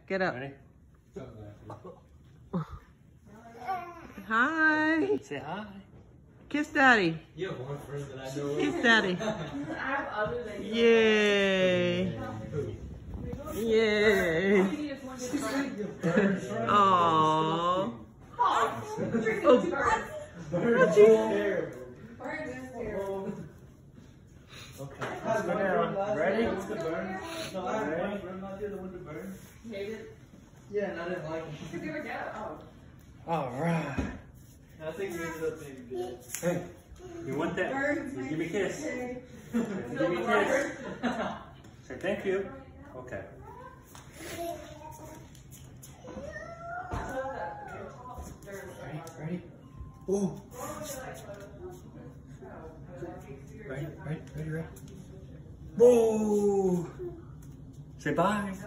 Get up. Ready? Hi. Say hi. Kiss Daddy. You have one friend that I know. Kiss Daddy. I have other than you. Yay. Yay. Aww. Oh. Bird. Okay. Let's go down. Ready? What's the bird? No, I have one friend out there that went to bird. Hate it? Yeah, and I didn't like it. Give it go. Oh. All right. I think we ended up being good. Hey, you want that? Just give me a kiss. Give me a kiss. Say thank you. Okay. Ready? Oh. Ready? Whoa. Say bye.